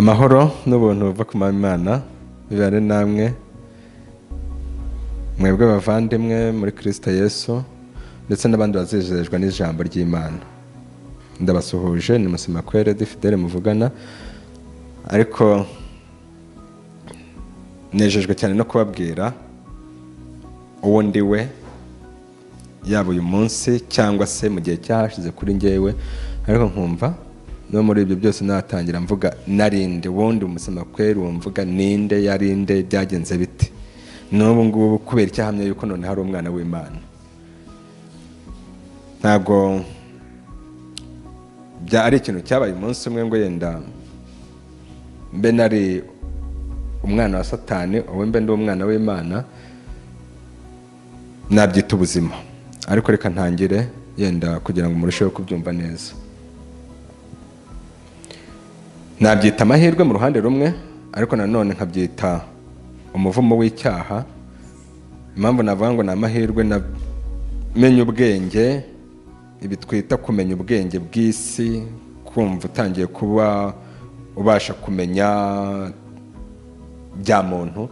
amahoro n'ubuntu buva ku Imana bibane namwe mwebwe bavandimwe muri Kristo Yesu ndetse n'abandi bazejejwe n'ijambo ry'Imana. Ndabasuhuje ni Musemakwere Fidele muvugana, ariko nejejwe cyane no kubabwira uwo ndiwe, yaba uyu munsi cyangwa se mu gihe cyahashize kuri njyewe, ariko nkumva no muri ibyo byose natangira mvuga narinde wundi Musemakwere wumvuga ninde yarinde byagenze biti n'ubu ngubu kubera icyahamya yuko none hari umwana w'Imana. Ntabwo ari ikintu cyabaye umunsi umwe ngo yenda mbe nari umwana wa Satani uwo mbe ndi umwana w'Imana, nabyita ubuzima. Ariko reka ntangire yenda kugira ngo murusheho kubyumva neza. Nabyita amahirwe mu ruhande rumwe, ariko nanone nkabyita umuvumo w'icyaha. Impamvu navuga ngo ni amahirwe, namenye ubwenge, ibi twita kumenya ubwenge bw'isi, kumva utangiye kuba ubasha kumenya bya muntu.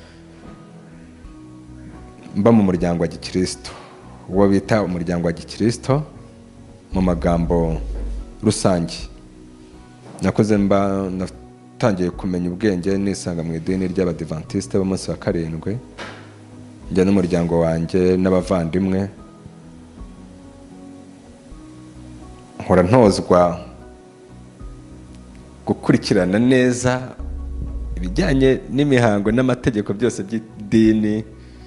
Mba mu muryango wa Gikristo, uwo bita umuryango wa Gikristo mu magambo rusange. Nakoze mba natangiye kumenya ubwenge nisanga mu idini ry'Abadiventiste b'umunsi wa karindwi, njya n'umuryango wanjye n'abavandimwe, nkora ntozwa gukurikirana neza ibijyanye n'imihango n'amategeko byose by'idini,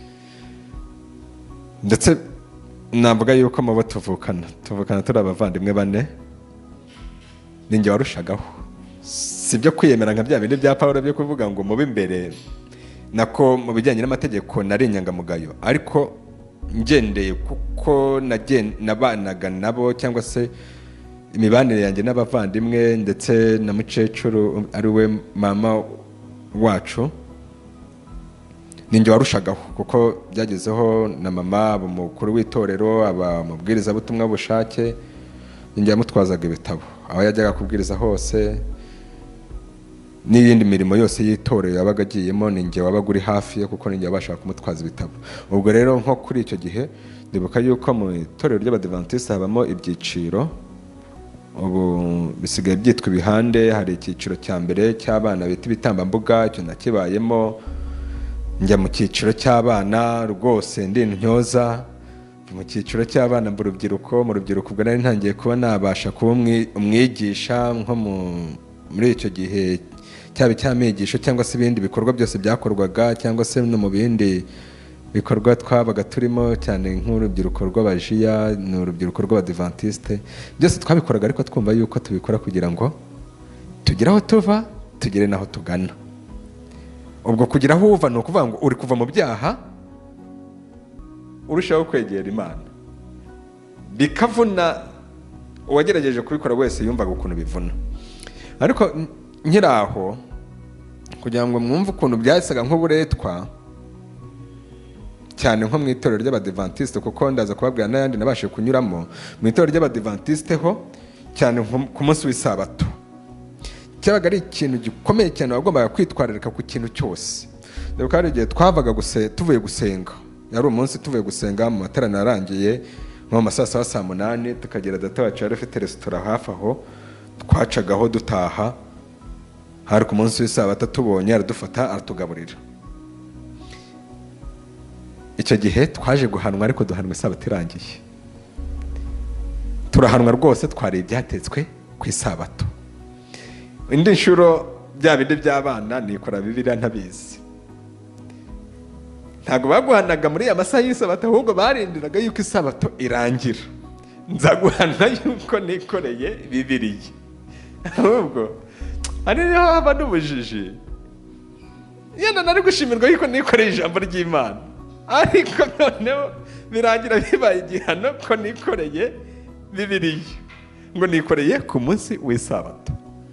ndetse navuga yuko mu bo tuvukana turi abavandimwe bane, ninjye warushagaho. Sibyo kwiyemera nka bya bindi bya Pawulo byo kuvuga ngo mube imbere, nako mu bijyanye n'amategeko nari inyangamugayo, ariko ngendeye kuko nabanaga nabo, cyangwa se imibanire yanjye n'abavandimwe ndetse na mukecuru ari we mama wacu, ninjye warushagaho kuko byagezeho na mama umukuru w'itorero aba mubwiriza butumwa bushake, ninjye yamutwazaga ibitabo aho yajyaga kubwiriza hose, n'iyindi mirimo yose y'itorero yabaga agiyemo ninjye wabaga uri hafi ye, kuko ninjye wabashaga kumutwaza ibitabo. Ubwo rero nko kuri icyo gihe ndibuka yuko mu itorero ry'Abadiventiste habamo ibyiciro, ubu bisigaye byitwa ibihande. Hari icyiciro cya mbere cy'abana bita ibitambambuga, icyo nakibayemo, njya mu cyiciro cy'abana rwose ndi intyoza. Mu cyiciro cy'abana mu rubyiruko ubwo nari ntangiye kuba nabasha kuba umwigisha nko muri icyo gihe, cyaba icy'amigisho cyangwa se ibindi bikorwa byose byakorwaga, cyangwa se no mu bindi bikorwa twabaga turimo, cyane nk'urubyiruko rw'abajiya n'urubyiruko rw'Abadiventiste. Byose twabikoraga ariko twumva yuko tubikora kugira ngo tugire aho tuva tugere naho tugana. Ubwo kugira aho uva ni ukuvuga ngo uri kuva mu byaha urushaho kwegera Imana. Bikavuna, uwagerageje kubikora wese yumvaga ukuntu bivuna. Ariko nkiraho kugira ngo mwumve ukuntu byasaga nk'uburetwa, cyane nko mu itorero ry'Abadiventiste, kuko ndaza kubabwira n'ayandi nabashije kunyuramo. Mu itorero ry'Abadiventiste ho, cyane ku munsi w'isabato, cyabaga ari ikintu gikomeye cyane, wagombaga kwitwararika ku kintu cyose. Ndibuka hari igihe twavaga tuvuye gusenga, yari umunsi tuvuye gusenga, mu materaniro arangiye nko mu masaa saa 8, tukagera data wacu yari afite resitora hafi aho, twacagaho dutaha. Hari ku munsi w'isabato tubonye aradufata aratugaburira. Icyo gihe twaje guhanwa, ariko duhanwa isabato irangiye. Turahanwa rwose, twari ibyatetswe ku isabato. Indi nshuro bya bindi by'abana nikora Bibiliya ntabizi. Ntabwo baguhanaga muri amasaha y'isabato, ahubwo barindiraga yuko isabato irangira nza guhana yuko nikoreye Bibiliya. Ahubwo ari niho haba n'ubujiji. Yenda nari gushimirwa yuko nikoreye ijambo ry'Imana, ariko noneho birangira bibaye igihano ko nikoreye Bibiliya, ngo nikoreye ku munsi w'isabato.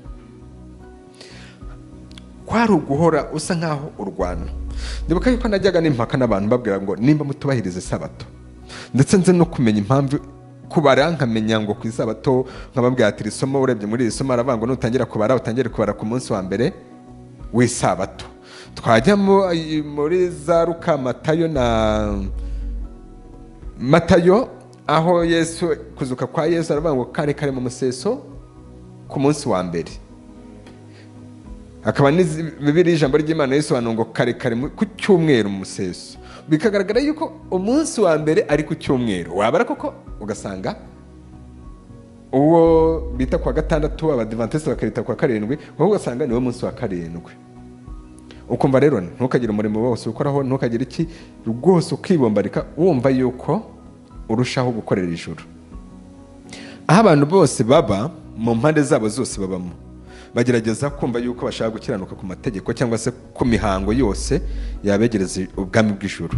Kwari uguhora usa nkaho urwana. Ndibuka yuko najyaga n'impaka n'abantu babwira ngo nimba mutubahiriza isabato, ndetse nze no kumenya impamvu kubara nkamenya ngo ku isabato nkababwira ati isomo urebye muri iri somo aravuga ngo nutangira kubara utangire kubara ku munsi wa mbere w'isabato. Twajya muri za Luka, Matayo aho Yesu kuzuka kwa Yesu aravuga ngo kare mu museso ku munsi wa mbere. Akaba ni Bibiliya ijambo ry'Imana Yesu ngo kare ku cyumweru mu museso. Bikagaragara yuko umunsi wa mbere ari ku cyumweru. Wabara koko ugasanga uwo bita kwa gatandatu abadivantiste bakarita kwa karindwi, wowe ugasanga niwo munsi wa karindwi. Ukumva rero ntukagire umurimo wose ukoraho, ntukagire iki rwose ukibombarika wumva yuko urushaho gukorera ijuru. Aho abantu bose baba mu mpande zabo zose babamo, bagerageza kumva yuko bashaka gukiranuka ku mategeko cyangwa se ku mihango yose yabegereza ubwami bw'ijuru.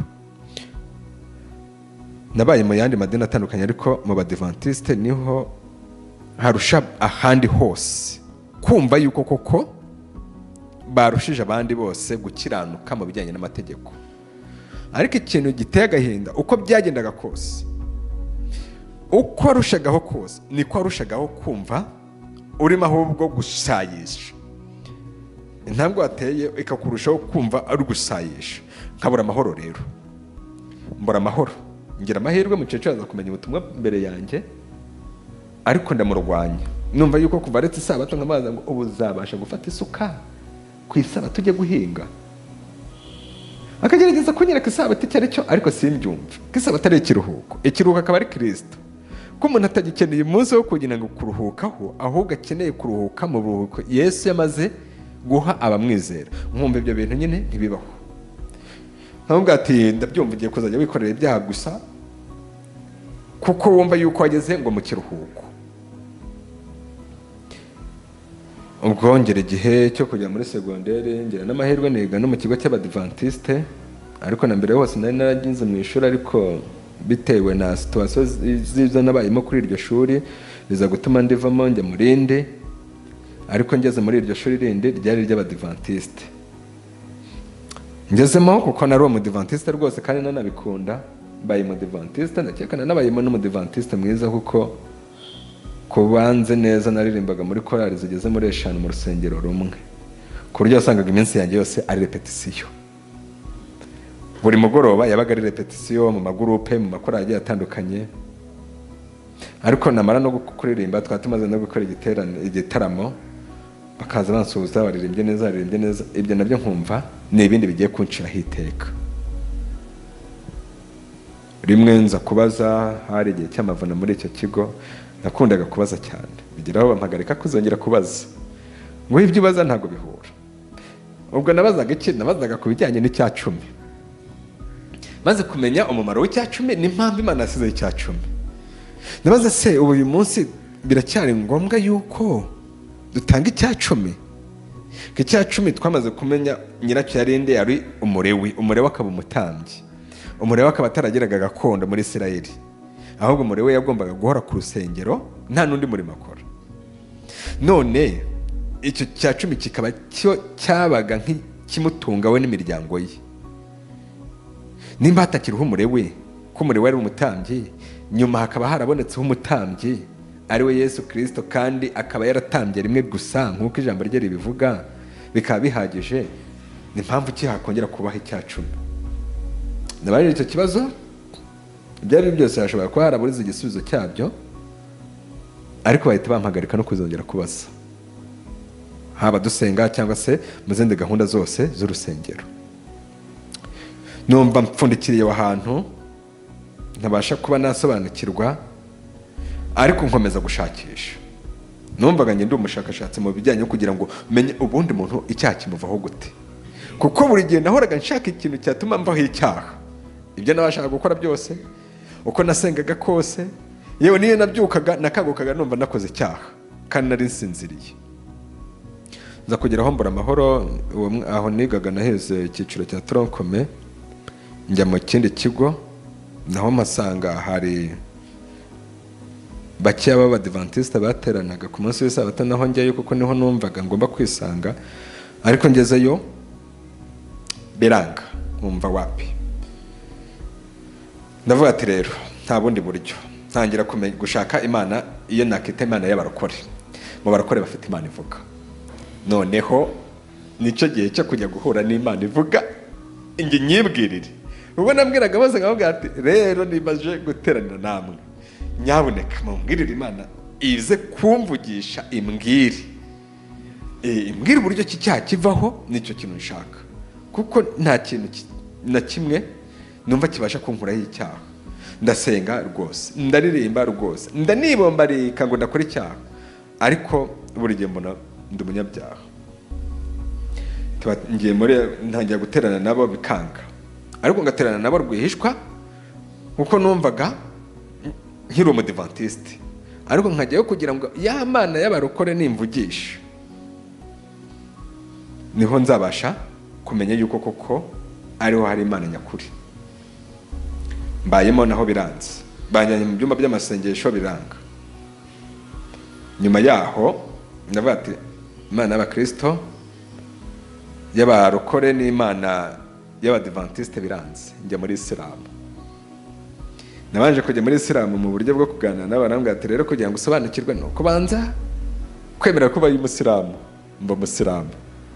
Nabaye mu yandi madini atandukanye, ariko mu badivantiste niho harusha ahandi hose kumva yuko koko barushije abandi bose gukiranuka mu bijyanye n'amategeko. Ariko ikintu giteye agahinda, uko byagendaga kose, uko arushagaho kose, niko arushagaho kumva urimo ahubwo gusayisha. Ntabwo wateye ikakurushaho kumva ari gusayisha. Nkabura amahoro rero, mbura amahoro, ngira amahirwe mukecuru aza kumenya ubutumwa mbere yanjye, ariko ndamurwanya. Numva yuko kuva aretse isabato nkamaza ngo ubu uzabasha gufata isuka ku isabato ujye guhinga. Akagerageza kunyereka isabato icyo ari cyo, ariko simbyumva ko isabato ari ikiruhuko. Ikiruhuko akaba ari Kristo. Ko umuntu atagikeneye umunsi wo kugira ngo kuruhukaho, ahubwo akeneye kuruhuka mu buruhuko Yesu yamaze guha abamwizera. Nkumva ibyo bintu nyine ntibibaho. Ntabwo ati ndabyumva ugiye kuzajya wikorera ibyaha gusa kuko wumva yuko wageze ngo mu kiruhuko. Ubwo ngera igihe cyo kujya muri segondere, ngera n'amahirwe niga no mu kigo cy'abadivantiste, ariko na mbere hose nari naragize mu ishuri, ariko bitewe na situation ziza nabayemo kuri iryo shuri biza gutuma ndivamo njya mu rindi. Ariko ngeze muri iryo shuri rindi ryari ry'abadivantiste, ngezemo kuko nari umudivantiste rwose kandi nanabikunda. Mbaye umudivantiste, ndakeka nabayemo n'umudivantiste mwiza, kuko kubanze neza naririmbaga muri korali zigeze muri 5 mu rusengero rumwe, ku buryo wasangaga iminsi yanjye yose ari repetition. Buri mugoroba yabaga ari repetition mu magurupe, mu makorali agiye atandukanye. Ariko namara no kuririmba, twatumaze no gukora igitaramo, bakaza bansuhuza, baririmbye neza. Ibyo nabyo nkumva ni ibindi bigiye kunshira hiteka. Rimwe nza kubaza, hari igihe cy'amavuna muri icyo kigo, nakundaga kubaza cyane, bigeraho bampagarika kuzongera kubaza ngo ibyo ubaza ntabwo bihura. Ubwo nabazaga iki? Nabazaga ku bijyanye n'icya 10. Maze kumenya umumaro w'icya 10 n'impamvu Imana yasize icya 10, nabaza se ubu uyu munsi biracyari ngombwa yuko dutanga icya 10? Ko icya 10 twamaze kumenya nyiracyo yarinde yari umurewi akaba umutambyi. Umurewi akaba ataragiraga gakondo muri Isirayeli, ahubwo umurewi yagombaga guhora ku rusengero nta n'undi murimo akora. None icyo cya 10 kikaba cyo cyabaga nk'ikimutunga we n'imiryango ye. Nimba hatakiriho umurewi, ko umurewi ari umutambyi, nyuma hakaba harabonetseho umutambyi ari we Yesu Kristo, kandi akaba yaratambye rimwe gusa nk'uko ijambo rye ribivuga, bikaba bihagije. Ni impamvu ki hakongera kubaho icya 10? Nabaje icyo kibazo, byari byose hashobora kuba haraburiza igisubizo cyabyo, ariko bahita bampagarika no kuzongera kubaza, haba dusenga cyangwa se mu zindi gahunda zose z'urusengero. Numva mpfundikiriye ahantu ntabasha kuba nasobanukirwa, ariko nkomeza gushakisha. Numvaga ndi umushakashatsi mu bijyanye no kugira ngo menye ubundi muntu icyaha kimuvaho gute, kuko buri gihe nahoraga nshaka ikintu cyatuma mvaho icyaha. Ibyo nabashaka gukora byose, uko nasengaga kose, yewe niyo nabyukaga nakagukaga numva nakoze icyaha kandi nari nsinziriye. Nza kugeraho mbura amahoro. Aho nigaga naheze icyiciro cya tronkome, njya mu kindi kigo, naho masanga hari bake b'abadivantiste bateranaga ku munsi w'isabato, naho njyayo kuko niho numvaga ngomba kwisanga. Ariko ngezeyo biranga, nkumva wapi. Ndavuga ati rero nta bundi buryo, ntangira gushaka imana iyo nakita imana y'abarokore. Mu barokore bafite imana ivuga. Noneho nicyo gihe cyo kujya guhura n'imana ivuga ingi nyibwirire. Ubwo nabwiraga bose nkavuga ati rero nibaje guteranira namwe, nyabuneka mumbwirire imana ize kumvugisha imbwire. Imbwire uburyo ki cyaha kivaho, nicyo kintu nshaka. Kuko nta kintu na kimwe numva kibasha kunkuraho icyaha. Ndasenga rwose, ndaririmba rwose, ndanibombarika ngo ndakora icyaha, ariko buri gihe mbona ndi umunyabyaha. Ngiye ntangira guterana nabo bikanga, ariko ngaterana nabo rwihishwa kuko numvaga nkiri umudivantiste, ariko nkajyayo kugira ngo ya mana y'abarokore nimvugisha niho nzabasha kumenya yuko koko ariho hari imana nyakuri. Mbayemo naho biranze, banyanye mu byumba by'amasengesho biranga. Nyuma yaho ndavuga ati imana y'abakristo y'abarokore n'imana y'abadivantiste biranze, njya muri Isilamu. Nabanje kujya muri Isilamu mu buryo bwo kuganira n'abantu ati rero kugira ngo usobanukirwe no kubanza kwemera kuba y'umusilamu, mba umusilamu.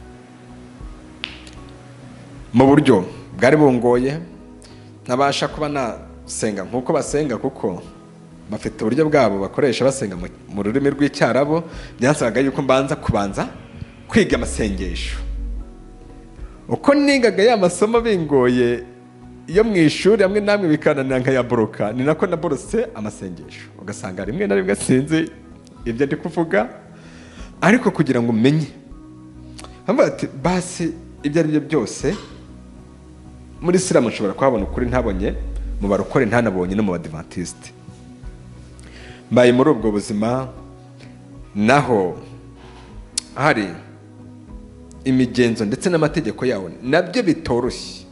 Mu buryo bwari bungoye, ntabasha kuba nasenga nk'uko basenga kuko bafite uburyo bwabo bakoresha basenga mu rurimi rw'icyarabo. Byansabaga yuko mbanza kwiga amasengesho. Uko nigaga ya masomo bingoye iyo mu ishuri hamwe namwe bikananira nkayaboroka, ni nako naborose amasengesho. Ugasanga rimwe na rimwe sinzi ibyo ndi kuvuga, ariko kugira ngo umenye hamwe ati basi ibyo ari byo byose muri Isilamu nshobora kuhabona ukuri ntabonye mu barokore, ntanabonye no mu badivantiste. Mbaye muri ubwo buzima, naho hari imigenzo ndetse n'amategeko yawo nabyo bitoroshye,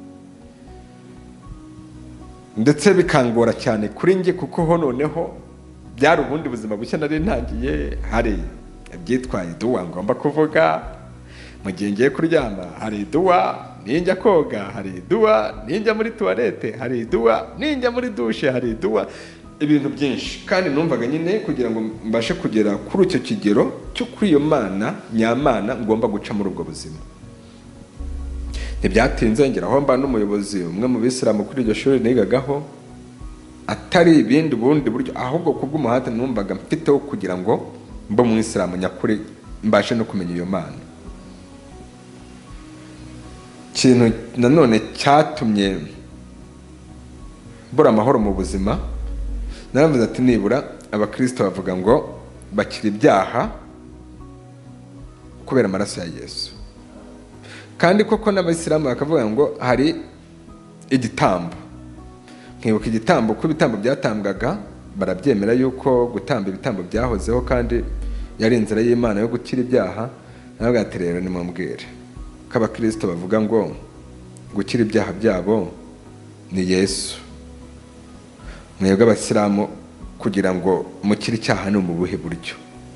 ndetse bikangora cyane kuri njye kuko ho noneho byari ubundi buzima bushya nari ntangiye. Hari ibyitwaye duwa ngomba kuvuga mu gihe ngiye kuryama, hari duwa ninjya koga, hari duwa ninjya muri tuwarete, hari duwa ninjya muri dushe, hari duwa, ibintu byinshi. Kandi numvaga nyine kugira ngo mbashe kugera kuri icyo kigero cyo kuri iyo mana nyamana ngomba guca muri ubwo buzima. Ntibyatinze ngeraho mba n'umuyobozi umwe mu bisilamu kuri iryo shuri nigagaho, atari ibindi bundi buryo, ahubwo kubw'umuhate numvaga mfiteho kugira ngo mbe mu Isilamu nyakuri, mbashe no kumenya iyo mana. Ikintu nanone cyatumye mbura amahoro mu buzima, naravuze ati nibura abakristo bavuga ngo bakira ibyaha kubera amaraso ya Yesu, kandi koko n'abayisilamu bakavuga ngo hari igitambo. Nkibuka igitambo ko ibitambo byatambwaga, barabyemera yuko gutamba ibitambo byahozeho kandi yari inzira y'Imana yo gukira ibyaha. Naravuga ati rero nimubwire ko abakristo bavuga ngo gukira ibyaha byabo ni Yesu, mwebwe abasilamu kugira ngo mukire icyaha ni mu buhe buryo?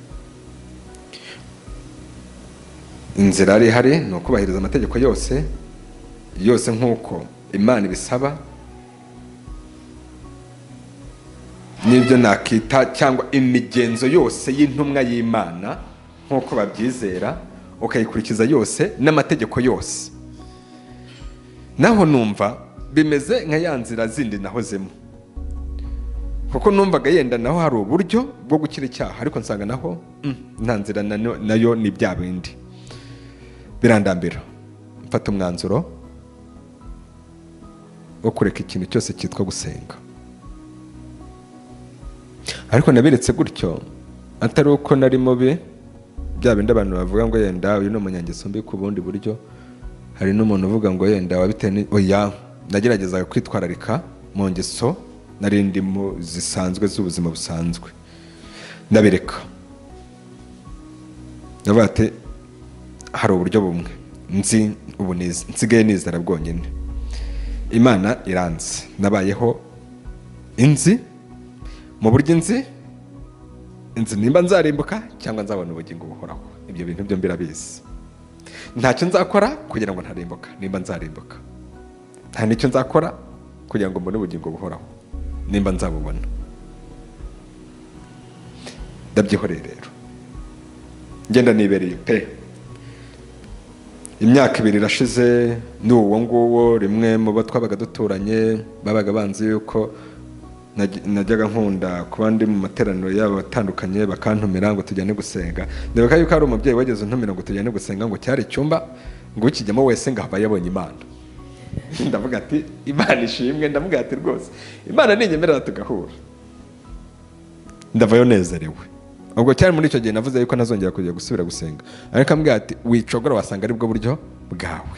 Inzira ari hari ni ukubahiriza amategeko yose nk'uko Imana ibisaba, n'ibyo nakita cyangwa imigenzo yose y'intumwa y'Imana nk'uko babyizera, ukayikurikiza yose n'amategeko yose. Naho numva bimeze nka ya nzira zindi nahozemo, kuko numvaga yenda naho hari uburyo bwo gukira icyaha, ariko nsanga naho nta nzira nayo ni bya bindi. Birandambira, mfata umwanzuro wo kureka ikintu cyose cyitwa gusenga. Ariko nabiretse gutyo atari uko nari mubi, bya bindi abantu bavuga ngo yenda uyu ni umunyangeso mbi ku bundi buryo. Hari n'umuntu uvuga ngo yenda wabiteye, oya, nageragezaga kwitwararika mu ngeso nari ndimo zisanzwe z'ubuzima busanzwe, ndabireka. Ndavuga ati hari uburyo bumwe nzi ubu nsigaye nizera bwonyine, Imana iranze, nabayeho inzi mu buryo inzi nimba nzarimbuka cyangwa nzabona ubugingo buhoraho. Ibyo bintu byo mbirabizi. Ntacyo nzakora kugira ngo ntarimbuka nimba nzarimbuka, nta nicyo nzakora kugira ngo mbone ubugingo buhoraho nimba nzabubona. ndabyihoreye rero ngenda nibereye pe. Imyaka 2 irashize n'uwo nguwo, rimwe mu bo twabaga duturanye babaga banzi yuko najyaga nkunda kuba ndi mu materaniro yabo atandukanye, bakantumira ngo tujyane gusenga. Ndibuka yuko ari umubyeyi wageze untumira ngo tujyane gusenga, ngo cyari icyumba ngo ukijyamo wese ngo aba yabonye Imana. Ndavuga ati Imana ishimwe, ndavuga ati rwose Imana ninyemerera tugahura. Ndavayo nezerewe. Ubwo cyari muri icyo gihe navuze yuko ntazongera kujya gusubira gusenga, ariko ambwira ati wicogora wasanga ari bwo buryo bwawe.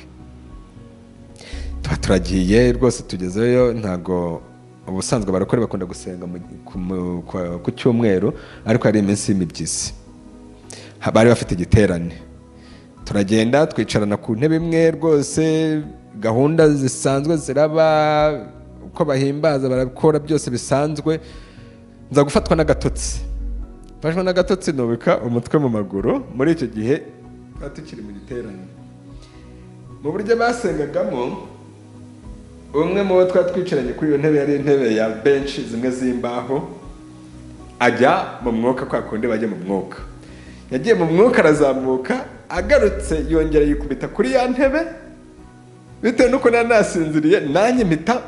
Turagiye rwose tugezeyo. Ntago ubusanzwe barakora bakunda gusenga ku cyumweru, ariko hari iminsi y'imibyizi bari bafite igiterane. Turagenda twicarana ku ntebe imwe rwose, gahunda zisanzwe ziraba, uko bahimbaza barakora byose bisanzwe. Nza gufatwa n'agatotsi, fashwa n'agatotsi nubika umutwe mu maguru. Muri icyo gihe tukiri mu giterane, mu buryo basengagamo, umwe mu bo twicaranye kuri iyo ntebe, yari intebe ya bench zimwe z'imbaho, ajya mu mwuka kwa kundi bajya mu mwuka. Yagiye mu mwuka arazamuka, agarutse yongera yikubita kuri ya ntebe, bitewe nuko nasinziriye, nanjye mpita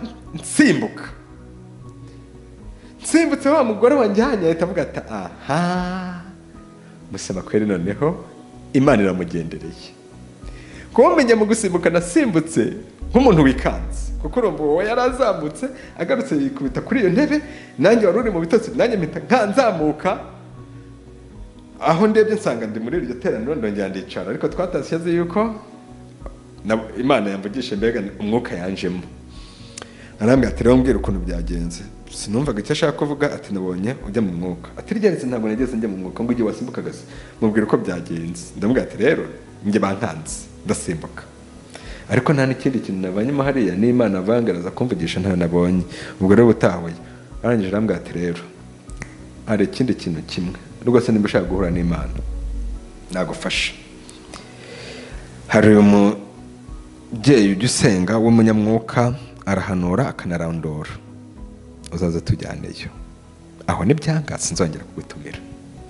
nsimbutse. Wa mugore wanjye ahita avuga ati aha musema kweri, noneho Imana iramugendereye. Kuba menya mu gusimbuka nasimbutse nk'umuntu wikanze, kuko urumva uwo yarazamutse agarutse yikubita kuri iyo ntebe, nanjye wari uri mu bitotsi, nanjye mpita nkanzamuka. Aho ndebye nsanga ndi muri iryo teraniro, ndongera ndicara, ariko twatashye yuko Imana yamvugisha, mbega umwuka yanjemo. Arambwira ati rero mbwira ukuntu byagenze. Sinumvaga icyo ashaka kuvuga. Ati nabonye ujya mu mwuka. Ati ryaretse ntabwo nageze njya mu mwuka, ngo ujye wasimbuka gase. Mubwira uko byagenze. Ndamubwira ati rero njye bankanze ndasimbuka, ariko nta n'ikindi kintu nabanyemo hariya, n'Imana avangaraza kumvugisha nta nabonye. Ubwo rero butahuye arangije arambwira ati rero hari ikindi kintu kimwe rwose, nimba ushaka guhura n'Imana nagufasha. Hari umubyeyi ujya usenga w'umunyamwuka, arahanura akanarandura, uzaze tujyaneyo. Aho nibyanga sinzongera kugutumira.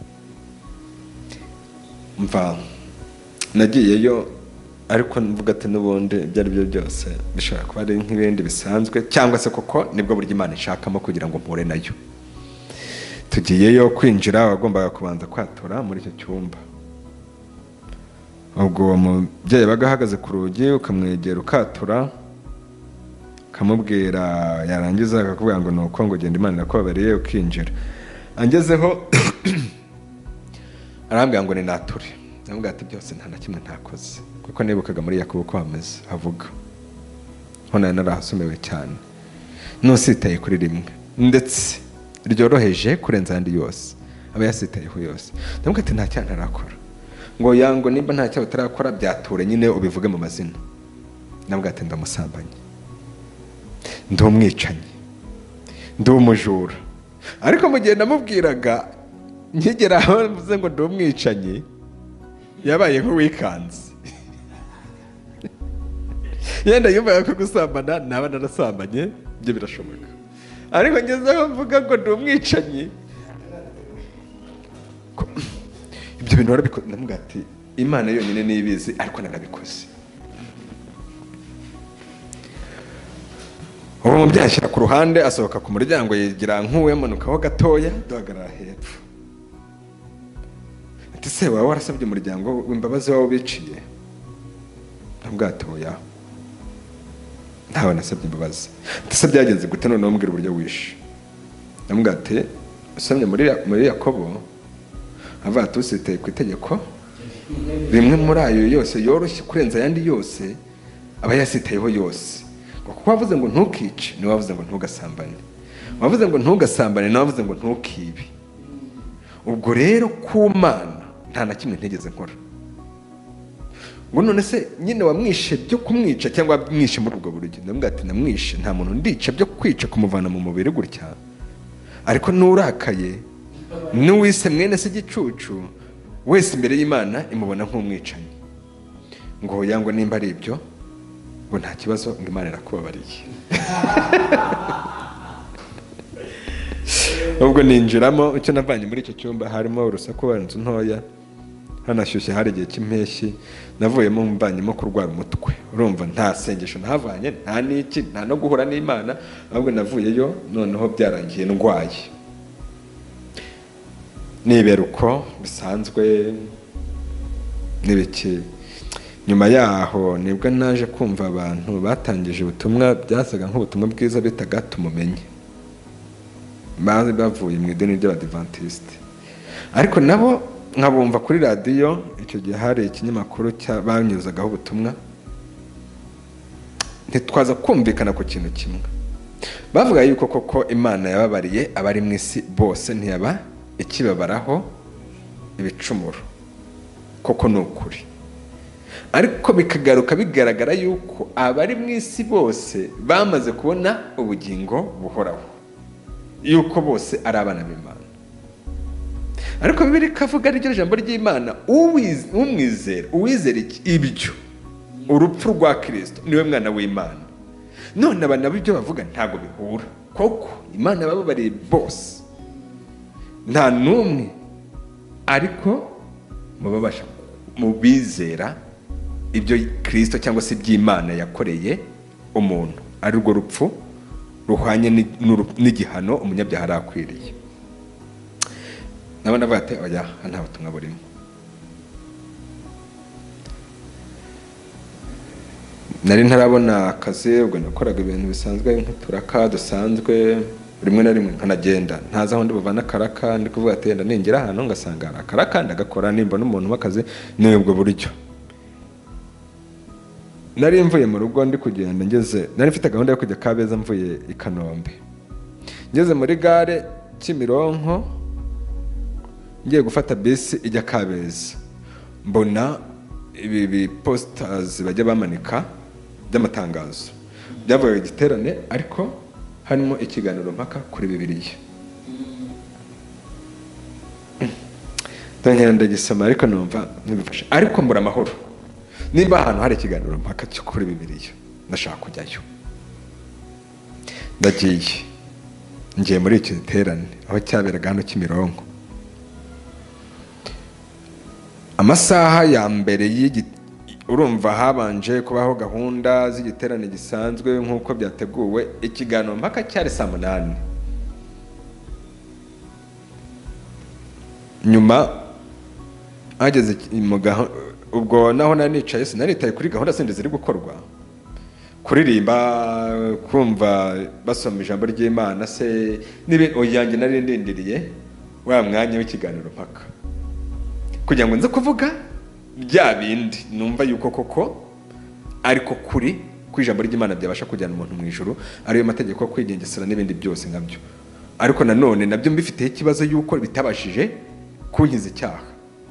Mva nagiyeyo, ariko mvuga ati n'ubundi ibyo ari byo byose bishobora kuba ari nk'ibindi bisanzwe, cyangwa se kuko nibwo buryo Imana ishakamo kugira ngo mpure nayo. Tugiyeyo kwinjira, wagombaga kubanza kwatura muri icyo cyumba. Ubwo uwo mubyeyi baga ahagaze ku rugi, ukamwegera ukatura, ukamubwira, yarangiza akakubwira ngo nuko ngo genda Imana irakubabarire, ukinjira. Angezeho arambwira ngo ni nature. Ndamubwira ati byose nta na kimwe ntakoze, kuko nibukaga muri Yakobo ko hameze havuga, hano narahasomewe cyane, nusitaye kuri rimwe ndetse ryoroheje kurenza andi yose aba yasitayeho yose. Ndamubwira ati nta cyaha ntarakora. Ngo yango nimba nta cyaha utarakora, byature nyine ubivuge mu mazina. Ndamubwira ati ndamusambanye, ndi umwicanyi, ndi umujura. Ariko mu gihe namubwiraga, nkigera aho mvuze ngo ndi umwicanyi, yabaye nk'uwikanze. Yenda yumvaga ko gusambana naba narasambanye, ibyo birashoboka. Ariko ngezeho mvuga ngo ndi umwicanyi, ibyo bintu warabikoze. Ndamubwira ati Imana yonyine nibizi, ariko narabikoze. Uwo mubyeyi ashyira ku ruhande, asohoka ku muryango, yigira nk'uwemanukaho gatoya, duhagarara hepfo. Ati se waba warasabye umuryango w'imbabazi wawe biciye? Ndamubwira ati oya, ntawe nasabye imbabazi. Ati se byagenze gute noneho mbwira uburyo wishe? Ndamubwira ati usomye muri Yakobo avuga ati usitaye ku itegeko rimwe muri ayo yose yoroshye kurenza ayandi yose, aba yasitayeho yose. Kuko wavuze ngo ntukice, niwe wavuze ngo ntugasambane. Wavuze ngo ntugasambane, niwe wavuze ngo ntukibe. Ubwo rero ku Mana nta na kimwe ntegeze nkora. Ngo none se nyine wamwishe byo kumwica cyangwa wamwishe muri ubwo buryo? Ndamubwira ati namwishe, nta muntu ndica byo kwica kumuvana mu mubiri gutya. Ariko nurakaye, n'uwise mwene se igicucu wese imbere y'Imana imubona nk'umwicanyi. Ngo yango nimba ari ibyo, ngo nta kibazo, ngo Imana irakubabariye. ubwo ninjiramo icyo navanye muri icyo cyumba harimo urusaku, inzu ntoya, hanashyushye, hari igihe cy'impeshyi, navuyemo mvanyemo kurwara umutwe. Urumva nta sengesho nahavanye, nta n'iki, nta no guhura n'Imana, ahubwo navuyeyo noneho byarangiye ndwaye. Nibera uko bisanzwe n'ibiki. Nyuma yaho nibwo naje kumva abantu batangije ubutumwa byasaga nk'ubutumwa bwiza bitaga tumumenye, bavuye mu idini ry'Abadiventiste, ariko nabo nkabumva kuri radiyo. Icyo gihe hari ikinyamakuru banyuzagaho ubutumwa, ntitwaza kumvikana ku kintu kimwe. Bavuga yuko koko Imana yababariye abari mu isi bose, ntiyaba ikibabaraho ibicumuro. Koko ni ukuri, ariko bikagaruka bigaragara yuko abari mu isi bose bamaze kubona ubugingo buhoraho, yuko bose ari abana b'Imana. Ariko Bibiliya ikavuga ryo jambo ry'Imana, umwizera, uwizera ibyo, urupfu rwa Kristo, niwe mwana w'Imana. None abana b'ibyo bavuga ntago bihura. Koko Imana bababariye bose, nta n'umwe, ariko mubabasha mu bizera ibyo Kristo cyangwa se iby'Imana yakoreye umuntu, ari rwo rupfu ruhwanye n'igihano umunyabyaha arakwiriye. Nabona bate oya, nta butumwa burimo. Nari ntarabona akazi, ubwo nakoraga ibintu bisanzwe nk'uturaka dusanzwe, rimwe na rimwe nkanagenda ntaza aho ndi buvana akaraka, ndi kuvuga ati ningera ahantu ngasanga akaraka ndagakora, nimba n'umuntu w'akazi ni ubwo buryo. Nari mvuye mu rugo ndi kugenda, nari mfite gahunda yo kujya Kabeza mvuye i Kanombe. Ngeze muri gare Kimironko ngiye gufata bisi ijya Kabeza, mbona ibi posters bajya bamanika by'amatangazo byavuye igiterane, ariko harimo ikiganiro mpaka kuri Bibiliya. Ndongera ndagisoma, ariko numva ntibifashe, ariko mbura amahoro. Niba ahantu hari ikiganiro mpaka cyo kuri Bibiliya, ndashaka kujyayo. Ngiye muri icyo giterane aho cyaberaga hano Kimironko. Amasaha ya mbere urumva habanje kubaho gahunda z'igiterane gisanzwe nk'uko byateguwe. Ikiganiro mpaka cyari 8:00. Nyuma ageze ubwo naho nanicaye, sinaritaye kuri gahunda zindi ziri gukorwa, kuririmba, kumva basoma ijambo ry'Imana se oyange. Nari ndindiriye wa mwanya w'ikiganiro mpaka kugira ngo nze kuvuga bya bindi numva yuko koko ariko kuri ijambo ry'Imana byabasha kujyana umuntu mu ijuru, ariyo mategeko yo kwigengesera n'ibindi byose nkabyo. Ariko nanone nabyo mbifiteho ikibazo yuko bitabashije kunkiza icyaha.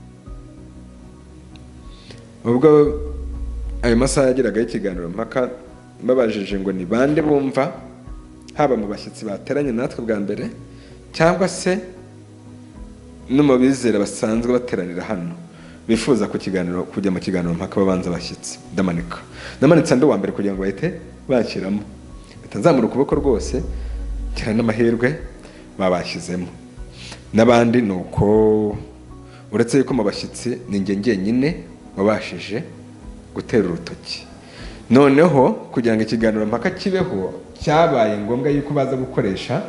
Ubwo ayo masaha yageraga y'ikiganiro mpaka, mbabajije ngo ni bande bumva, haba mu bashyitsi bateranye natwe bwa mbere cyangwa se no mu bizera basanzwe bateranira hano, bifuza kujya mu kiganiro mpaka babanza bashyitsi. Ndamanitse ndi uwa mbere kugira ngo bahite bakiramo. Bitanzamura ukuboko rwose, cyane n'amahirwe babashyizemo. N'abandi nuko, uretse yuko mu bashyitsi ni njye njyenyine wabashije gutera urutoki. Noneho kugira ngo ikiganiro mpaka kibeho, cyabaye ngombwa yuko baza gukoresha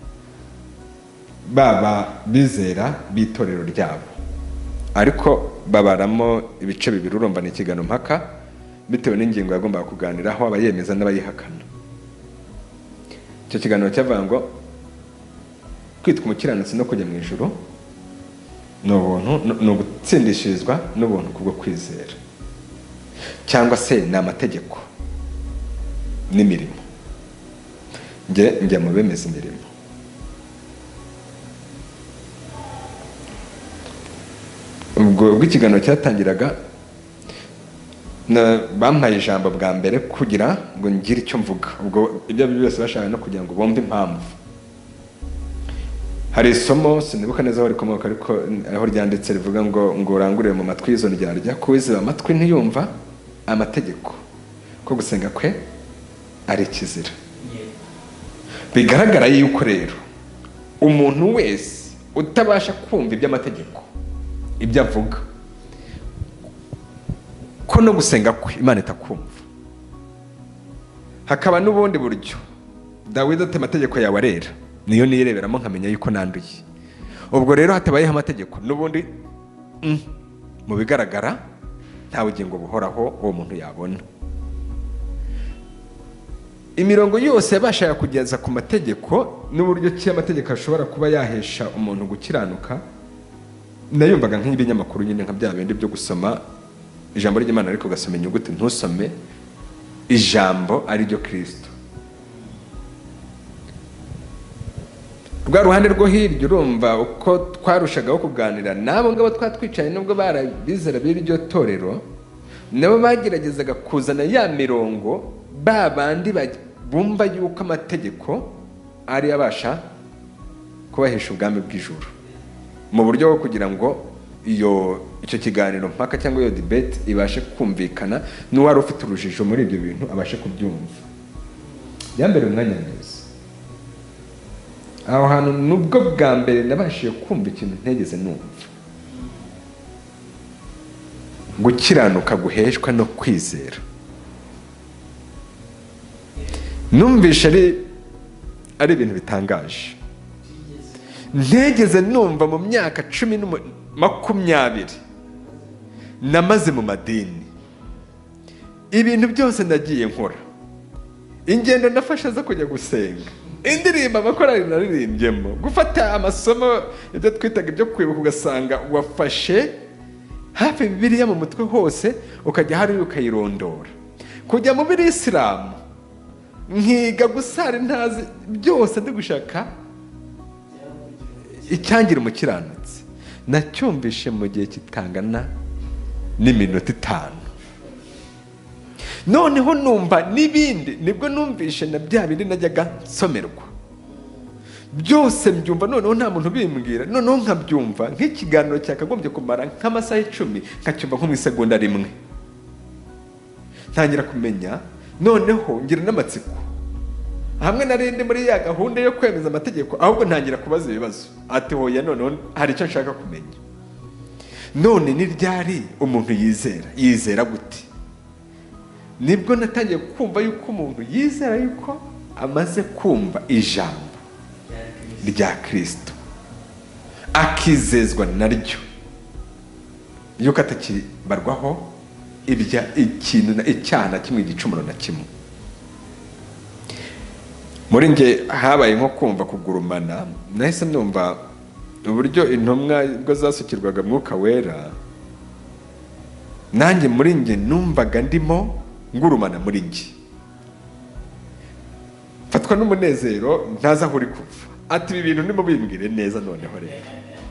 baba bizera b'itorero ryabo, ariko babaramo ibice bibiri. Urumva ni ikiganiro mpaka bitewe n'ingingo yagombaga kuganiraho, abayemeza n'abayihakana. Icyo kiganiro cyavuga ngo kwitwa umukiranutsi no kujya mu ijuru ni ubuntu, ni ugutsindishirizwa n'ubuntu kubwo kwizera, cyangwa se ni amategeko n'imirimo. Njya mu bemeza imirimo. Ubwo ikiganiro cyatangiraga, bampaye ijambo bwa mbere kugira ngo ngire icyo mvuga. Ubwo ibyo byose bashaka no kugira ngo bombe impamvu. Hari isomo sinibuka neza aho rikomoka, ariko aho ryanditse rivuga ngo urangurire mu matwi y'izo ndyarya, kuwiziba amatwi ntiyumva amategeko, ko gusenga kwe ari ikizira. Bigaragara yuko rero umuntu wese utabasha kumva iby'amategeko ibyo avuga ko no gusenga kwe Imana itakumva. Hakaba n'ubundi buryo Dawidi ati amategeko yawe arera, niyo nireberamo nkamenya yuko nanduye. Ubwo rero hatabayeho amategeko n'ubundi mu bigaragara nta bugingo buhoraho uwo muntu yabona. Imirongo yose yabashaka kugeza ku mategeko n'uburyo ki amategeko ashobora kuba yahesha umuntu gukiranuka, nayumvaga nk'ibinyamakuru nyine nka bya bindi byo gusoma ijambo ry'Imana ariko ugasoma inyuguti ntusome ijambo ari ryo Kristo. Rwa ruhande rwo hirya urumva uko twarushagaho kuganira nabo ngabo twatwicaye nubwo barabizera b'iryo torero, nabo bageragezaga kuzana ya mirongo babandi bumva yuko amategeko ari abasha kubahesha ubwami bw'ijuru, mu buryo bwo kugira ngo icyo kiganiro mpaka cyangwa iyo debate ibashe kumvikana n'uwari ufite urujijo muri ibyo bintu abashe kubyumva. Byambere umwanya mwiza aho hantu, nubwo bwa mbere nabashije kumva ikintu ntegeze numva, gukiranuka guheshwa no kwizera. Numvisha ari ibintu bitangaje ntegeze numva mu myaka 20 namaze mu madini. Ibintu byose ndagiye nkora, ingendo nafasha zo kujya gusenga, indirimbo abakorari naririmbyemo, gufata amasomo ibyo twitaga ibyo kwibuka ugasanga wafashe hafi Bibiliya mu mutwe hose ukajya hari ukayirondora, kujya mu Isilamu nkiga gusara intazi, byose ndi gushaka icyangira umukiranutsi. Nacyumvishe mu gihe kitangana n'iminota 5. Noneho numva n'ibindi, nibwo numvishe na bya bindi najyaga nsomerwa byose mbyumva. Noneho nta muntu bimbwira, noneho nkabyumva nk'ikiganiro cyakagombye kumara nk'amasaha 10 nkacyumva nko mu isegonda rimwe. Ntangira kumenya, noneho ngira n'amatsiko hamwe narindi muri ya gahunda yo kwemeza amategeko, ahubwo ntangira kubaza ibibazo ati hoya noneho hari icyo nshaka kumenya. None ni ryari umuntu yizera gute? Nibwo natangiye kumva yuko umuntu yizera yuko amaze kumva ijambo rya Kristo, akizezwa naryo yuko atakibarwaho icyaha na kimwe, igicumuro na kimwe. Muri nge habaye nko kumva kugurumana, nahise numva uburyo intumwa ubwo zasukirwaga Mwuka Wera, nanjye muri nge numvaga ndimo ngurumana muri nge, fatwa n'umunezero ntaza aho uri kuva. Ati ibi bintu ndimo bimbwire neza. Noneho rero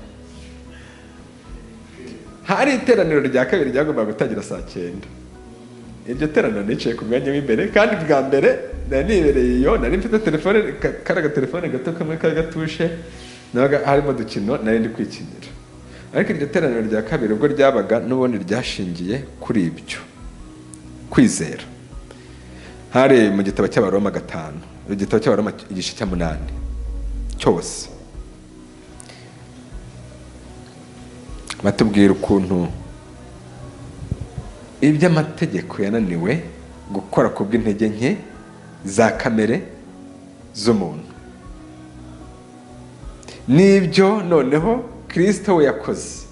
hari iteraniro rya kabiri ryagombaga gutangira saa 9. Iryo teraniro nicaye ku mwanya w'imbere, kandi bwa mbere nibereye iyo nari mfite telefone, karaga telefone gato kamwe kagatushe, nabaga harimo dukino nari ndi kwikinira. Ariko iryo teraniro rya kabiri ubwo ryabaga n'ubundi ryashingiye kuri ibyo kwizera. Hari mu gitabo cy'Abaroma 5, igitabo cy'Abaroma igice cya 8 cyose batubwira ukuntu iby'amategeko yananiwe gukora ku bw'intege nke za kamere z'umuntu, n'ibyo noneho Kristo we yakoze.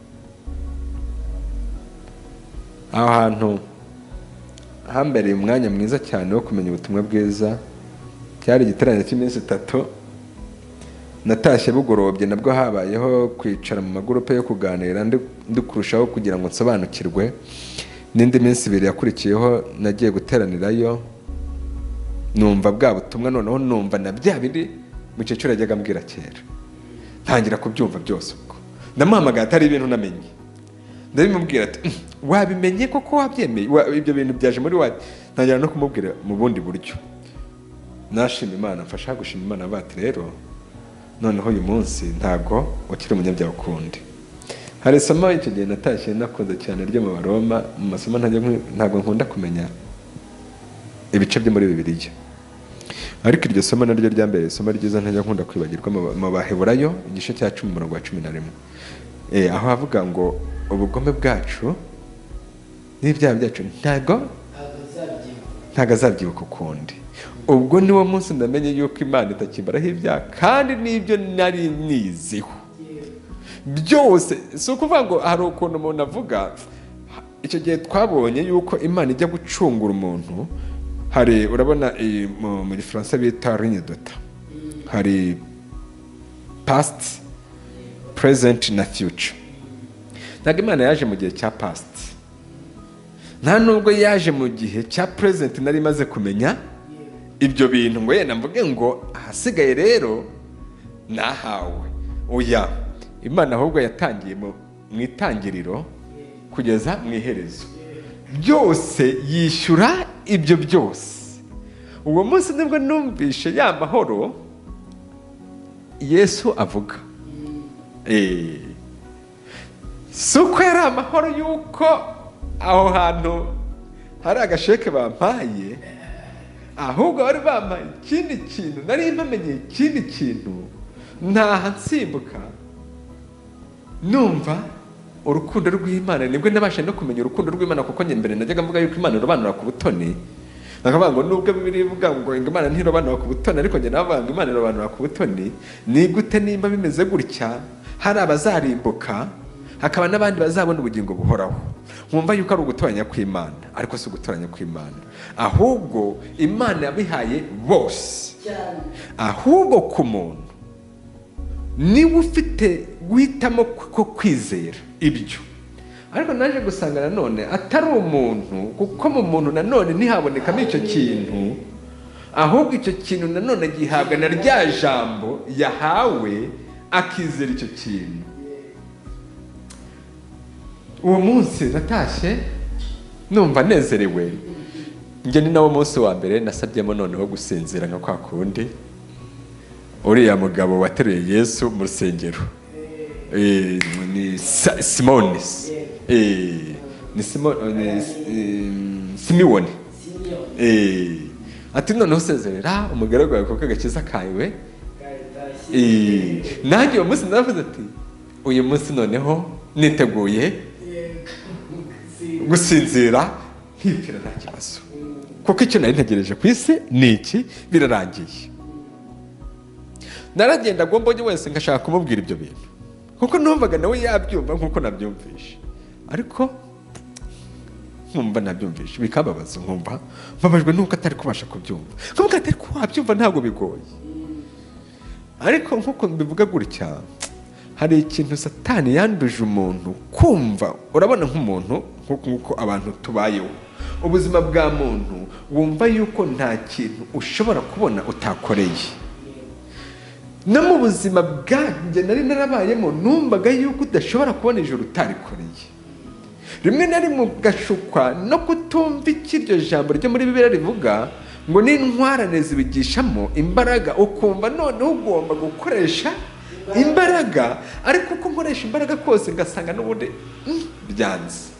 Aho hantu hambereye umwanya mwiza cyane wo kumenya ubutumwa bwiza. Cyari igiteranyo cy'iminsi 3, natashye bugorobye, nabwo habayeho kwicara mu magurupe yo kuganira ndi kurushaho kugira ngo nsobanukirwe. N'indi minsi 2 yakurikiyeho nagiye guteranirayo, numva bwa butumwa, noneho numva na bya bindi mukecuru yajyaga ambwira kera, ntangira kubyumva byose. Ubwo ndamuhamagara atari ibintu namenye, ndabimubwira ati wabimenye koko, wabyemeye ibyo bintu byaje muri wawe? Ntangira no kumubwira mu bundi buryo. Nashima Imana, mfasha gushima Imana, bati rero noneho uyu munsi ntago ukiri umunyabyaha ukundi. Hari isomo icyo gihe natashye nakunze cyane ryo mu Baroma, mu masomo ntago nkunda kumenya ibice byo muri Bibiliya. ariko iryo somo naryo ryambere isomo ryiza ntajya nkunda kwibagirwa mu Baheburayo igice cya 10:11 aho havuga ngo ubugome bwacu n'ibyaha byacu ntago azabyibuka ukundi. Ubwo niwo munsi ndamenye yuko Imana itakimbaraho ibyaha kandi n'ibyo nari niziho byose. Si ukuvuga ngo hari ukuntu umuntu avuga icyo gihe twabonye yuko Imana ijya gucungura umuntu. Hari urabona mu Gifaransa bita ligne dota, hari past, present na future. Ntabwo Imana yaje mu gihe cya past, nta nubwo yaje mu gihe cya present nari imaze kumenya ibyo bintu ngo yenda mvuge ngo ahasigaye rero nahawe. Oya, Imana ahubwo yatangiye mu itangiriro kugeza mu iherezo, byose yishyura ibyo byose. Uwo munsi nibwo numvishe ya mahoro Yesu avuga. Si uko yari amahoro yuko aho hantu hari agasheke bampaye, ahubwo bari bampaye ikindi kintu, nari mpamenye ikindi kintu, ntaha nsimbuka numva urukundo rw'Imana. Nibwo nabashe no kumenya urukundo rw'Imana, kuko mbere najyaga mvuga yuko Imana irobanura ku butoni. Nakavuga ngo nubwo Bibiliya ivuga ngo Imana ntirobanura ku butoni, ariko njye navuga ngo Imana irobanura ku butoni. Ni gute nimba bimeze gutya, hari abazarimbuka hakaba n'abandi bazabona ubugingo buhoraho? Nkumva yuko ari ugutoranya kw'Imana, ariko si ugutoranya kw'Imana, ahubwo Imana yabihaye bose. Ahubwo ku muntu niba ufite guhitamo ko kwizera ibyo. Ariko naje gusanga nanone atari umuntu, kuko mu muntu nanone ntihabonekamo icyo kintu, ahubwo icyo kintu nanone gihabwa na rya jambo yahawe, akizera icyo kintu. Uwo munsi natashye numva nezerewe. Njye ni nawo munsi wa mbere nasabyemo noneho gusinzira nka kwa kundi uriya mugabo wateruye Yesu mu rusengero. Ni Simoni, ni Simewoni. Ati noneho usezerera umugaragu wawe kuko agakiza kawe. Nanjye uwo munsi navuze ati uyu munsi noneho niteguye gusinzira nkipfira nta kibazo, kuko icyo nari ntegereje ku isi ni iki, birarangiye. Naragenda ngo mbonye wese ngashaka kumubwira ibyo bintu, kuko numvaga nawe yabyumva nkuko nabyumvishe, ariko nkumva nabyumvishe bikababaza, nkumva mbabajwe nuko atari kubasha kubyumva. Kuko atari kubyumva ntabwo bigoye, ariko nkuko mbivuga gutya, hari ikintu Satani yanduje umuntu kumva. Urabona nk'umuntu nkuko abantu tubayeho, ubuzima bwa muntu wumva yuko nta kintu ushobora kubona utakoreye. No mu buzima bwanjye nari narabayemo numvaga yuko udashobora kubona ijoro utarikoreye. Rimwe na rimwe ugashukwa no kutumva ikiryo jambo ryo muri Bibiliya rivuga ngo n'intwarane zibigishamo imbaraga, ukumva noneho ugomba gukoresha imbaraga, ariko uko nkoresha imbaraga kose ngasanga n'ubundi byanze.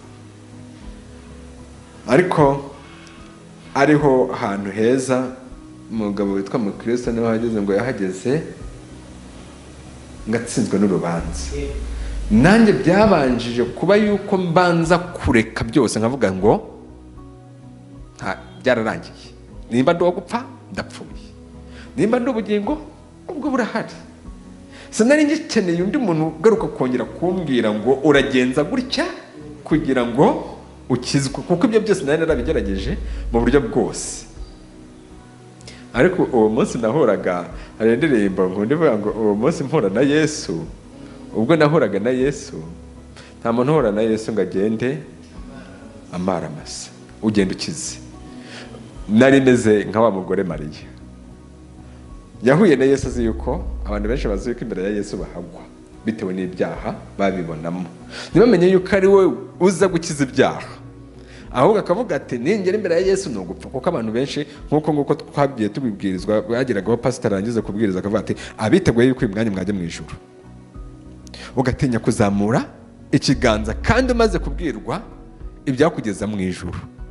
Ariko ariho ahantu heza umugabo witwa mu Kristo niho hageze ngo yahageze ngatsinzwe n'urubanza. Nanjye byabanjije kuba yuko mbanza kureka byose nkavuga ngo byararangiye. Nimba ndi uwo gupfa ndapfuye, nimba ndi ubugingo ubwo burahari. Sinari ngikeneye undi muntu ugaruka kongera kumbwira ngo uragenza gutya kugira ngo ukizwe, kuko ibyo byose nari narabigerageje mu buryo bwose. Ariko uwo munsi nahuraga, hari indirimbo nkunda ivuga ngo uwo munsi mpura na Yesu. Ubwo nahuraga na Yesu, nta muntu uhura na Yesu ngo agende amara masa, ugenda ukize. Nari meze nka wa mugore Mariya yahuye na Yesu azi yuko abantu benshi bazi yuko imbere ya Yesu bahagwa bitewe n'ibyaha babibonamo, ntibamenye yuko ari we uza gukiza ibyaha, ahubwo akavuga ati ningera imbere ya Yesu no gupfa. Kuko abantu benshi nkuko twagiye tubibwirizwa, bageraga pastor arangiza kubwiriza akavuga ati abiteguye yuko uyu mwanya mwajya mu ijuru, ugatinya kuzamura ikiganza kandi umaze kubwirwa ibyakugeza mu ijuru.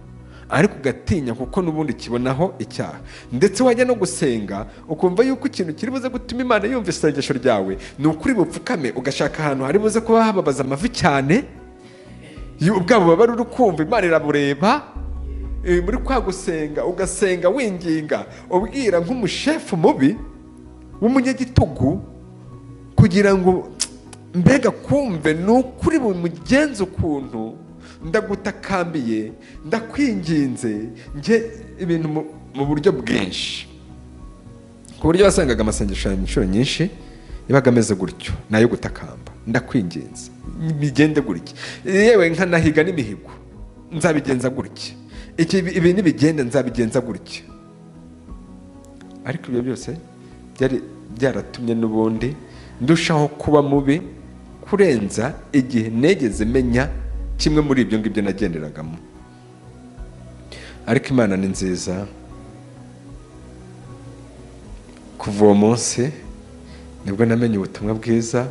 ariko ugatinya kuko n'ubundi kibonaho icyaha. Ndetse wajya no gusenga ukumva yuko ikintu kiri buze gutuma Imana yumva isengesho ryawe ni ukuri bupfukame ugashaka ahantu hari buze kuba hababaza amavi cyane, ubwabo baba uri kumva Imana irabureba. Muri kwa gusenga ugasenga winginga ubwira nk'umushefu mubi w'umunyagitugu kugira ngo mbega kumve ni ukuri bumugenza ukuntu, ndagutakambiye ndakwinginze nge ibintu mu buryo bwinshi, ku buryo wasangaga amasengesho inshuro nyinshi yabaga ameze gutyo, nayo gutakamba ndakwinginze bigende gutya, yewe nkanahiga n'imihigo nzabigenza gutya, ibi nibigende nzabigenza gutya. Ariko ibyo byose byari byaratumye n'ubundi ndushaho kuba mubi kurenza igihe negeze menya kimwe muri ibyo ngibyo nagenderagamo. Ariko Imana ni nziza. Kuva uwo munsi nibwo namenye ubutumwa bwiza,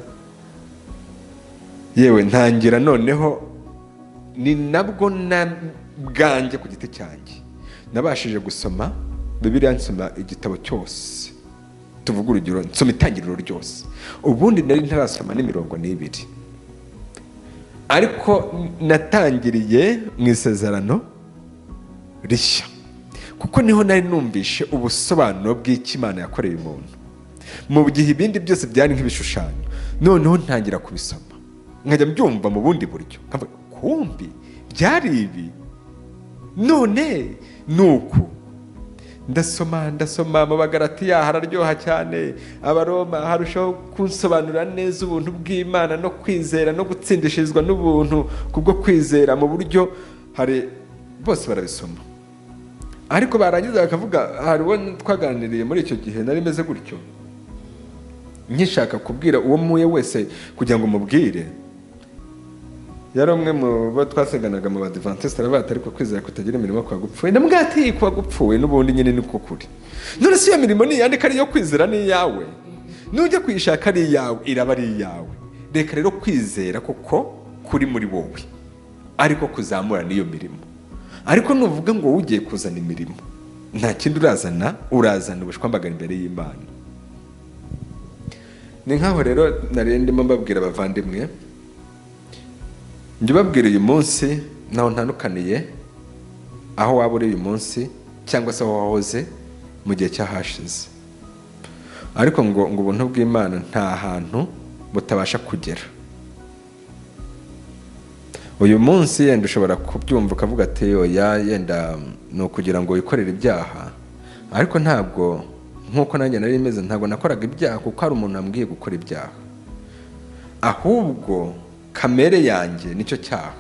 yewe ntangira noneho ni nabwo bwanjye ku giti cyanjye nabashije gusoma Bibiliya, nsoma igitabo cyose, tuvuga urugero nsoma itangiriro ryose. Ubundi nari ntarasoma n'20, ariko natangiriye mu isezerano rishya, kuko niho nari numvishe ubusobanuro bw'Imana yakoreye umuntu, mu gihe ibindi byose byari nk'ibishushanyo. Noneho ntangira kubisoma nkajya mbyumva mu bundi buryo, kumbi byari ibi. None nuko ndasoma mu Bagalatiya hararyoha cyane, Abaroma harushaho kunsobanurira neza ubuntu bw'Imana no kwizera no gutsindishirizwa n'ubuntu kubwo kwizera mu buryo hari bose barabisoma. Ariko barangiza bakavuga, hari uwo twaganiriye muri icyo gihe nari meze gutyo, nkishaka kubwira uwo muye wese kugira ngo mubwire, yari umwe mu bo twasenganaga mu Badivantiste, aravuga ati ariko kwizera kutagira imirimo kwa gupfuye. Ndamubwira ati kwa gupfuye n'ubundi nyine ni ko kuri. None si iyo mirimo niyandika ariyo kwizera ni iyawe, nujya kuyishaka ari iyawe iraba ari iyawe. Reka rero kwizera kuko kuri muri wowe, ariko kuzamura niyo mirimo. Ariko nuvuga ngo ugiye kuzana imirimo, nta kindi urazana ubushwambagara imbere y'Imana. Ni nkaho rero nari ndimo mbabwira abavandimwe, njye babwira uyu munsi naho ntandukaniye aho waba uri uyu munsi cyangwa se aho wahoze mu gihe cyahashize. Ariko ngo ubuntu bw'Imana nta hantu butabasha kugera. Uyu munsi yenda ushobora kubyumva ukavuga ati oya yenda ni ukugira ngo wikorere ibyaha, ariko ntabwo nk'uko nanjye nari meze, ntabwo nakoraga ibyaha kuko hari umuntu ambwiye gukora ibyaha, ahubwo kamere yanjye nicyo cyaha.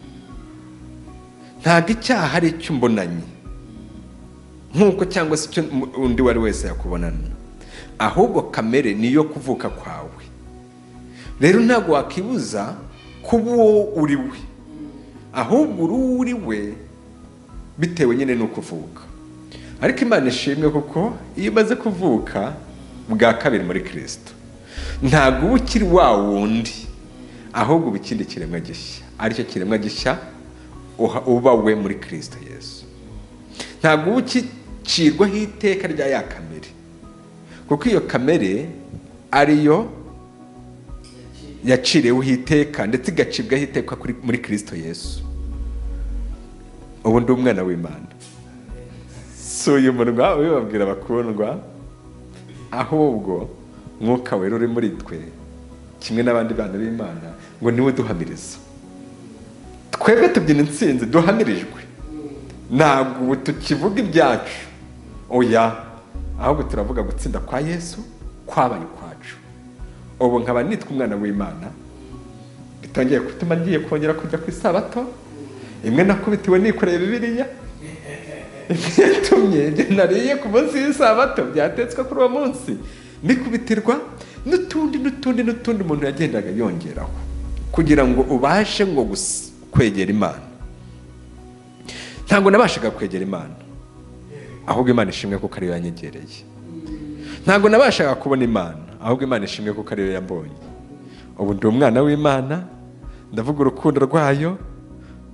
Ntabwo icyaha ari icyo mbonanye nk'uko cyangwa se icyo undi wari wese yakubonana, ahubwo kamere niyo kuvuka kwawe. Rero ntabwo wakibuza kuba uwo uri we, ahubwo uri we bitewe nyine no kuvuka. Ariko Imana ishimwe kuko iyo umaze kuvuka bwa kabiri muri Kristo, ntabwo uba ukiri wa wundi, ahubwo uba ikindi kiremwa gishya, aricyo kiremwa gishya uba we muri Kristo Yesu. Ntabwo uba ukicirwaho iteka rya ya kamere, kuko iyo kamere ariyo yaciriweho iteka ndetse igacibwaho iteka muri Kristo Yesu. Ubu ndi umwana w'Imana, si uyu munwa ubibabwira bakundwa, ahubwo Mwuka Wera uri muri twe kimwe n'abandi bana b'Imana ngo niwe duhamiriza. Twebwe tubyina intsinzi duhamirijwe, ntabwo ubu tukivuga ibyacu, oya, ahubwo turavuga gutsinda kwa Yesu kwabaye kwacu. Ubu nkaba nitwa umwana w'Imana, bitangiye gutuma ngiye kongera kujya ku isabato imwe nakubitiwe nikoreye Bibiliya, yatumye ibyo nariye ku munsi w'isabato byatetswe kuri uwo munsi ndikubitirwa n'utundi umuntu yagendaga yongeraho kugira ngo ubashe ngo kwegera Imana. Ntabwo nabashaga kwegera Imana, ahubwo Imana ishimwe kuko ariyo yanyegereye. Ntabwo nabashaga kubona Imana, ahubwo Imana ishimwe kuko ariyo yambonye. Ubu ndi umwana w'Imana, ndavuga urukundo rwayo,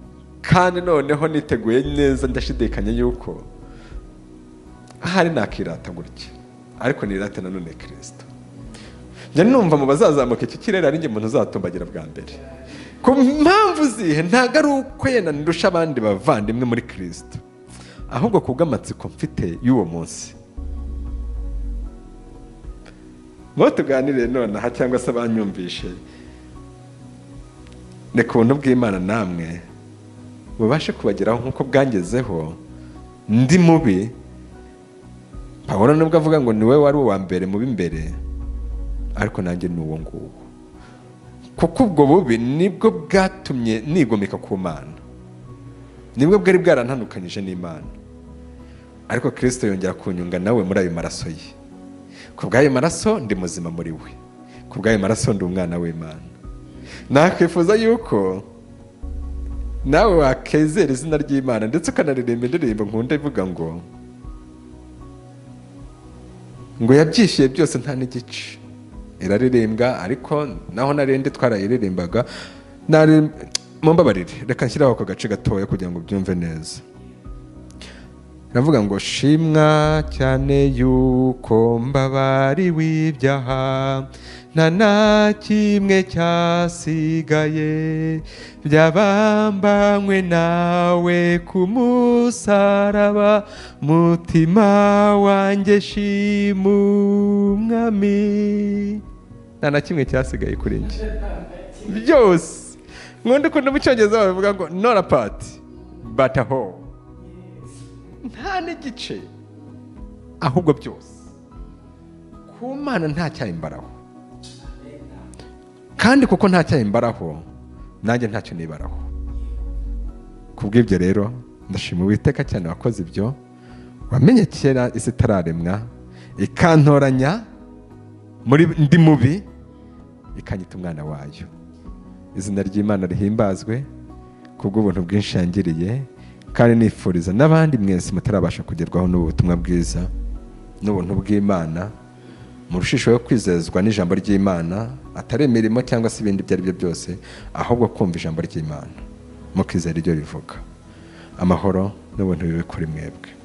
kandi noneho niteguye neza, ndashidikanya yuko ahari nakirata gutya, ariko nirate nanone Kristo. Njye numva mu bazazamuka iki kirere ari njye muntu uzatumbagira bwa mbere, ku mpamvu zihe, ntago ari uko yenda ndusha abandi bavandimwe muri Kristo, ahubwo kubw'amatsiko mfite y'uwo munsi. Ngo tuganire nonaha cyangwa se abanyumvishe, reka ubuntu bw'Imana namwe bubashe kubageraho nk'uko bwangezeho ndi mubi. Pawulo nubwo avuga ngo niwe wari uwa mbere mu b'imbere, ariko nanjye ni uwo nguwo, kuko ubwo bubi nibwo bwatumye nigomeka ku Mana, nibwo bwari bwarantandukanyije n'Imana. Ariko Kristo yongera kunyunga nawe muri ayo maraso ye. Ku bw'ayo maraso ndi muzima muri we, ku bw'ayo maraso ndi umwana w'Imana. Nakwifuza yuko nawe wakezera izina ry'Imana ndetse ukanaririmba indirimbo nkunda ivuga ngo yabyishiye byose nta n'igice. Iraririmbwa, ariko naho narindi twarayiririmbaga. Mumbabarire, reka nshyiraho ako gace gatoya kugira ngo byumve neza. Iravuga ngo shimwa cyane yuko mbabariwe ibyaha, nta na kimwe cyasigaye, byabambanywe nawe ku musaraba, mutima wanjye shima Umwami. Nta na kimwe cyasigaye kuri njye, byose. Nkunda ukuntu mu Cyongereza bavuga ngo not a part but a whole, nta n'igice ahubwo byose. Ku Mana nta cyayimbaraho, kandi kuko nta cyayimbaraho nanjye ntacyo nibaraho. Kubw'ibyo rero ndashima Uwiteka cyane wakoze ibyo, wamenye kera isi itararemwa, ikantoranya muri ndi mubi, ikanyita umwana wayo. Izina ry'Imana rihimbazwe kubw'ubuntu bwinshi yangiriye, kandi nifuriza n'abandi mwese mutarabasha kugerwaho n'ubu butumwa bwiza n'ubuntu bw'Imana, mu rushisho yo kwizezwa n'ijambo ry'Imana, atari imirimo cyangwa se ibindi ibyo ari byo byose, ahubwo kumva ijambo ry'Imana mukizera iryo rivuga. Amahoro n'ubuntu bibe kuri mwebwe.